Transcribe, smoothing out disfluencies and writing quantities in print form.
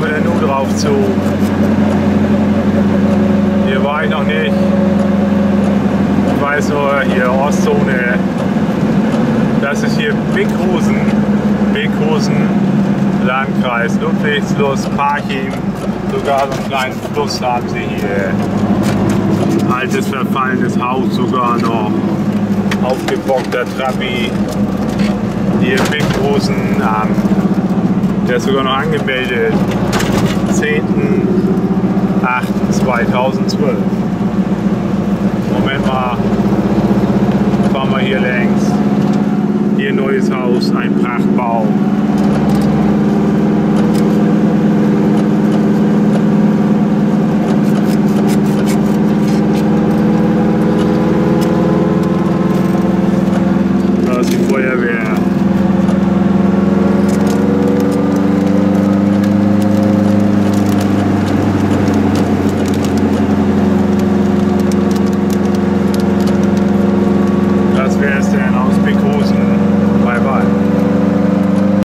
laufen wir nur drauf zu. Hier war ich noch nicht. Ich weiß nur, hier Ostzone. Das ist hier Bickhusen. Bickhusen, Landkreis Ludwigslust, Parchim. Sogar so einen kleinen Fluss haben sie hier. Altes verfallenes Haus sogar noch. Aufgebockter Trabi. Hier Bickhusen. Der ist sogar noch angemeldet. 10.08.2012. Moment mal. Fahren wir hier längs. Hier neues Haus, ein Prachtbau.